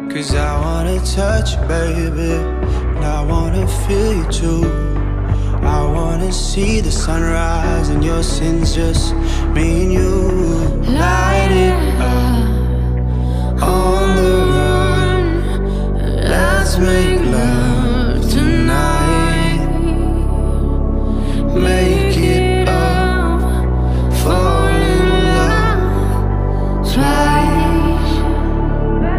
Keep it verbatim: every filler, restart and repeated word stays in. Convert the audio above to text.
Cause I wanna touch you, baby, and I wanna feel you too. I wanna see the sunrise and your sins, just me and you. Light it up on the run, let's make